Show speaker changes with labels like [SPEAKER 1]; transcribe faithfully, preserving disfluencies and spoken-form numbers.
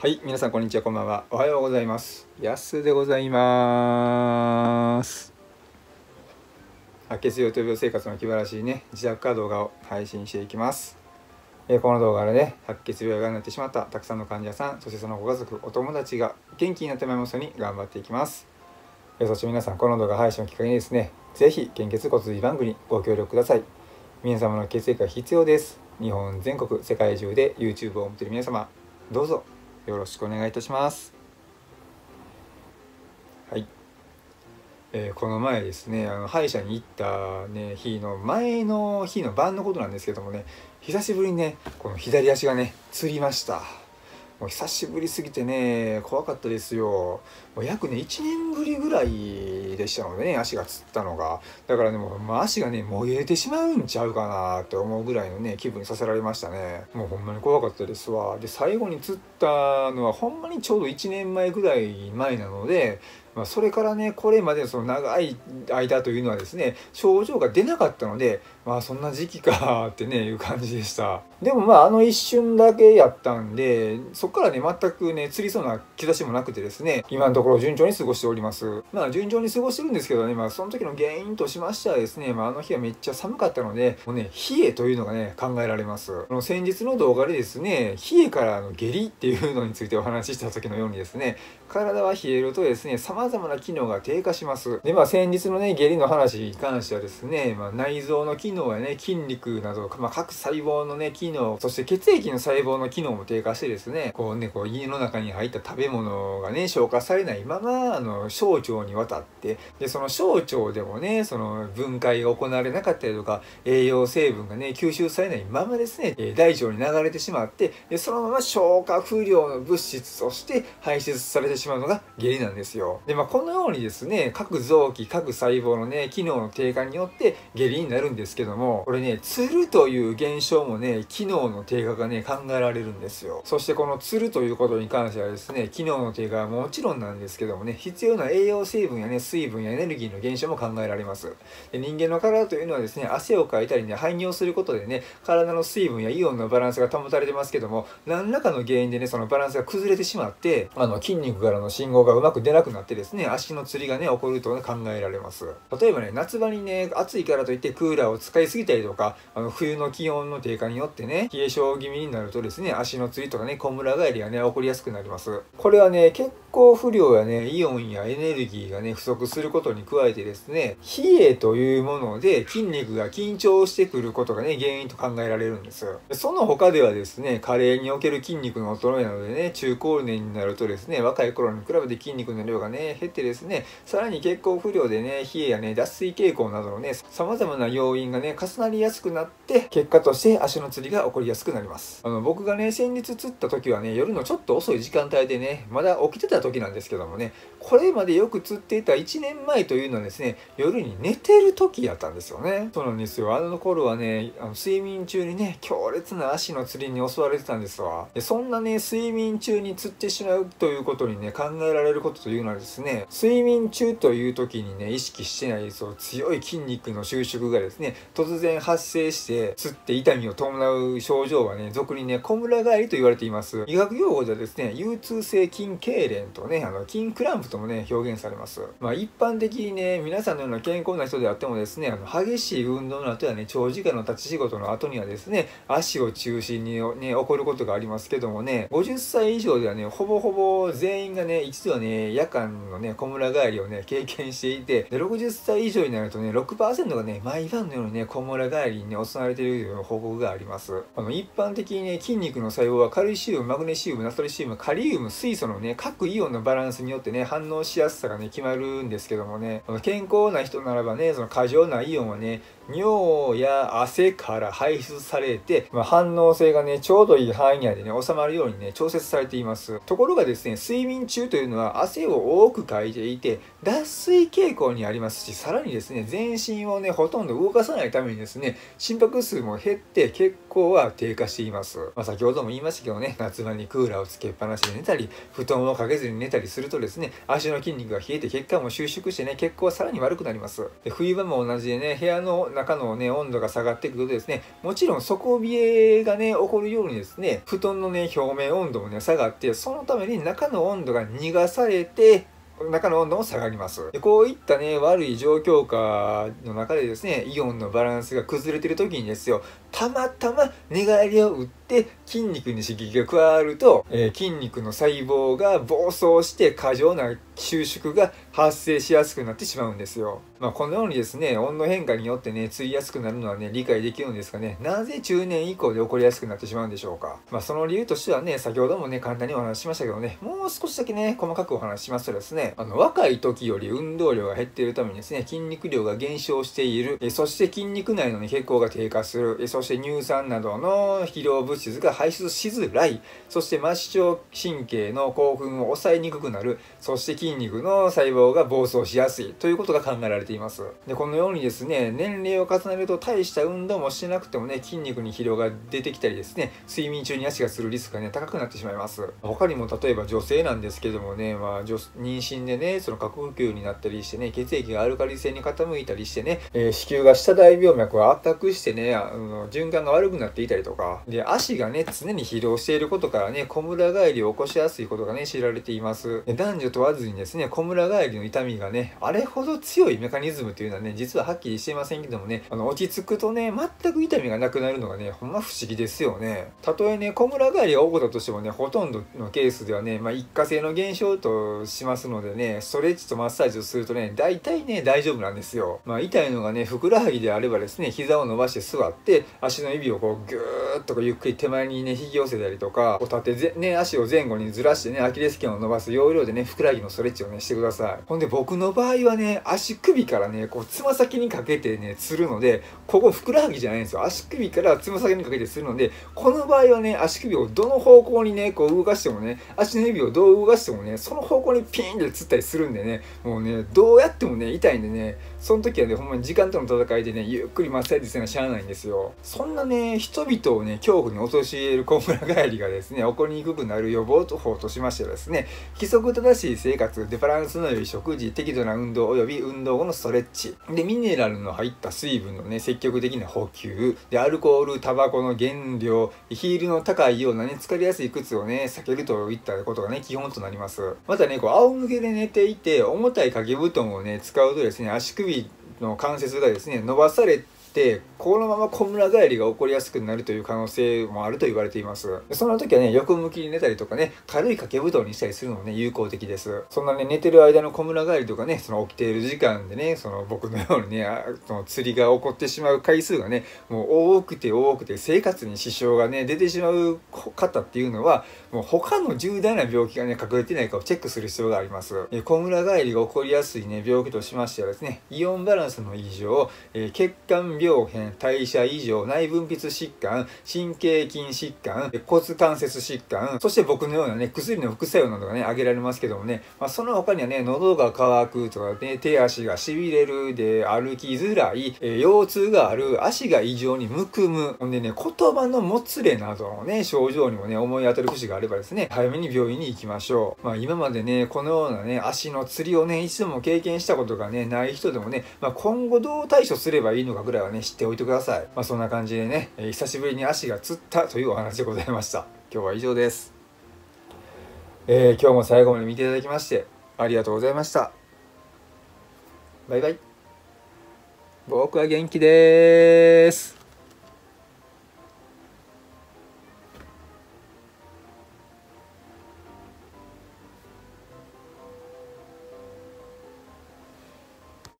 [SPEAKER 1] はい、皆さんこんにちは、こんばんは。おはようございます。やすでございます。白血病と病生活の気晴らしいね、自宅から動画を配信していきます。えー、この動画でね、白血病がになってしまったたくさんの患者さん、そしてそのご家族、お友達が元気になってまいりますように頑張っていきます。えー、そして皆さん、この動画配信をきっかけにですね、ぜひ献血骨髄バンクにご協力ください。皆様の血液が必要です。日本全国、世界中で YouTube を見ている皆様、どうぞよろしくお願いいたします。はい、えー、この前ですね、あの歯医者に行った、ね、日の前の日の晩のことなんですけどもね、久しぶりにね、この左足がね、つりました。もう久しぶりすぎてね、怖かったですよ。もう約ね、いちねんぶりぐらいでしたのでね、足がつったのが。だからね、もう、まあ、足がね、もげてしまうんちゃうかなって思うぐらいのね、気分にさせられましたね。もうほんまに怖かったですわ。で、最後につったのは、ほんまにちょうどいちねんまえぐらい前なので、まあ、それからね、これまでその長い間というのはですね、症状が出なかったので、まあそんな時期かってね、いう感じでした。でもまああの一瞬だけやったんで、そこからね、全くね、つりそうな兆しもなくてですね、今のところ順調に過ごしております。まあ順調に過ごしてるんですけどね、まあその時の原因としましてはですね、まああの日はめっちゃ寒かったので、もうね、冷えというのがね、考えられます。この先日の動画でですね、冷えからの下痢っていうのについてお話しした時のようにですね、体は冷えるとですね、様々な機能が低下します。で、まあ先日のね、下痢の話に関してはですね、まあ内臓の機能やね、筋肉など、まあ各細胞のね、機能、そして血液の細胞の機能も低下してですね、こうね、こう胃の中に入った食べ物がね、消化されないまま、あの、小腸に渡って、で、その小腸でもね、その分解が行われなかったりとか、栄養成分がね、吸収されないままですね、大腸に流れてしまって、で、そのまま消化不良の物質として排出されてしまうのが下痢なんですよ。で、まあ、このようにですね、各臓器、各細胞のね、機能の低下によって下痢になるんですけども、これね、つるという現象もね、機能の低下がね、考えられるんですよ。そしてこのつるということに関してはですね、機能の低下はもちろんなんですけどもね、必要な栄養成分やね、水分やエネルギーの減少も考えられます。で、人間の体というのはですね、汗をかいたりね、排尿することでね、体の水分やイオンのバランスが保たれてますけども、何らかの原因でね、そのバランスが崩れてしまって、あの、筋肉からの信号がうまく出なくなってですね、足のつりがね、起こると、ね、考えられます。例えばね、夏場にね、暑いからといってクーラーを使いすぎたりとか、あの、冬の気温の低下によってね、冷え性気味になるとですね、足のつりとかね、こむら返りがね、起こりやすくなります。これはね、血行不良やね、イオンやエネルギーがね、不足することに加えてですね、冷えというもので筋肉が緊張してくることがね、原因と考えられるんです。その他ではですね、加齢における筋肉の衰えなどでね、中高年になるとですね、若い頃に比べて筋肉の量がね、減ってですね、さらに血行不良でね、冷えやね、脱水傾向などのね、様々な要因がね、重なりやすくなって、結果として足のつりが起こりやすくなります。あの、僕がね、先日つった時はね、夜のちょっと遅い時間帯でね、まだ起きてた時なんですけどもね、これまでよくつっていたいちねんまえというのはですね、夜に寝てる時やったんですよね。そうなんですよ。あの頃はね、あの睡眠中にね、強烈な足のつりに襲われてたんですわ。で、そんなね、睡眠中につってしまうということにね、考えられることというのはですね、睡眠中という時にね、意識してないそう強い筋肉の収縮がですね、突然発生して、つって痛みを伴う症状はね、俗にね、こむら返りと言われています。医学用語ではですね、腰痛性筋痙攣とね、あの、筋クランプともね、表現されます。まあ一般的にね、皆さんのような健康な人であってもですね、あの、激しい運動の後やね、長時間の立ち仕事の後にはですね、足を中心にね、起こることがありますけどもね、ごじゅっさい以上ではね、ほぼほぼ全員がね、一度はね、夜間のね、こむら返りをね、経験していて、で、ろくじゅっさい以上になるとね、ろくパーセントがね、毎晩のようにね、こむら返りにね、襲われているという報告があります。あの、一般的にね、筋肉の細胞はカルシウム、マグネシウム、ナトリシウム、カリウム、水素のね、各イオンのバランスによってね、反応しやすさがね、決まるんですけどもね、健康な人ならばね、その過剰なイオンはね、尿や汗から排出されて、まあ、反応性がね、ちょうどいい範囲内でね、収まるようにね、調節されています。ところがですね、睡眠中というのは汗を多くかいていて、脱水傾向にありますし、さらにですね、全身をね、ほとんど動かさないためにですね、心拍数も減って血行は低下しています。まあ、先ほども言いましたけどね、夏場にクーラーをつけっぱなしで寝たり、布団をかけずに寝たりするとですね、足の筋肉が冷えて血管も収縮してね、血行はさらに悪くなります。で、冬場も同じでね、部屋の中のね温度が下がってくるとですね、もちろん底冷えがね起こるようにですね、布団のね表面温度もね下がって、そのために中の温度が逃がされて中の温度も下がります。でこういったね悪い状況下の中でですね、イオンのバランスが崩れてる時にですよ、たまたま寝返りを打って筋肉に刺激が加わると、えー、筋肉の細胞が暴走して過剰な収縮が発生しやすくなってしまうんですよ。まあ、このようにですね、温度変化によってねつりやすくなるのはね理解できるんですがね、なぜ中年以降で起こりやすくなってしまうんでしょうか。まあ、その理由としてはね、先ほどもね簡単にお話ししましたけどね、もう少しだけね細かくお話ししますとですね、あの若い時より運動量が減っているためにですね、筋肉量が減少している、えそして筋肉内の、ね、血行が低下する、えそして乳酸などの疲労物質が排出しづらい、そして末梢神経の興奮を抑えにくくなる、そして筋肉の細胞が暴走しやすいということが考えられています。でこのようにですね、年齢を重ねると大した運動もしなくてもね筋肉に疲労が出てきたりですね、睡眠中に足がするリスクがね高くなってしまいます。他にも例えば女性なんですけどもね、まあ、妊娠でねその過呼吸になったりしてね、血液がアルカリ性に傾いたりしてね、えー、子宮が下大動脈を圧迫してね、あの循環が悪くなっていたりとかで、足がね常に疲労していることからね、こむら返りを起こしやすいことがね知られています。で男女問わずにですね、こむら返りの痛みがねあれほど強いメカニズムというのはね実ははっきりしていませんけどもね、あの落ち着くとね全く痛みがなくなるのがねほんま不思議ですよね。たとえねこむら返りが起こったとしてもね、ほとんどのケースではね、まあ、一過性の現象としますのでね、ストレッチとマッサージをするとね大体ね大丈夫なんですよ。まあ、痛いのがねふくらはぎであればですね、膝を伸ばして座って足の指をこうギューッとゆっくり手前にね引き寄せたりとか、こう立てぜね足を前後にずらしてねアキレス腱を伸ばす要領でねふくらはぎのストレッチをねしてください。ほんで僕の場合はね、足首からねこうつま先にかけてねつるので、ここふくらはぎじゃないんですよ、足首からつま先にかけてするので、この場合はね足首をどの方向にねこう動かしてもね、足の指をどう動かしてもねその方向にピーンってつったりするんでね、もうねどうやってもね痛いんでね、その時はねほんまに時間との戦いでねゆっくりマッサージせなしゃあないんですよ。そんなね人々をね恐怖に陥れるこむら返りがですね起こりにくくなる予防法としましてはですね、規則正しい生活でバランスの良い食事、適度な運動および運動後のストレッチで、ミネラルの入った水分のね積極的な補給で、アルコールタバコの減量、ヒールの高いようなね疲れやすい靴をね避けるといったことがね基本となります。またねこう仰向けで寝ていて重たい掛け布団をね使うとですね、足首の関節がですね伸ばされてこのままこむら返りが起こりやすくなるという可能性もあると言われています。そんな時はね横向きに寝たりとかね、軽い掛け布団にしたりするのもね有効的です。そんなね寝てる間のこむら返りとかね、その起きている時間でね、その僕のようにねその釣りが起こってしまう回数がねもう多くて多くて生活に支障がね出てしまう方っていうのは、もう他の重大な病気がね隠れてないかをチェックする必要があります。こむら返りが起こりやすいね病気としましてはですね、イオンバランスの異常、えー、血管病変、代謝異常、内分泌疾患、神経筋疾患、骨関節疾患、そして僕のようなね薬の副作用などがね挙げられますけどもね、まあ、その他にはね喉が渇くとかね、手足がしびれるで歩きづらい、えー、腰痛がある、足が異常にむくむ、ほんでね言葉のもつれなどのね症状にもね思い当たる節があればですね、早めに病院に行きましょう。まあ、今までねこのようなね足のつりをね一度も経験したことがねない人でもね、まあ、今後どう対処すればいいのかぐらいはね知っておいてください。まあ、そんな感じでね、えー、久しぶりに足がつったというお話でございました。今日は以上です。えー、今日も最後まで見ていただきましてありがとうございました。バイバイ。僕は元気です。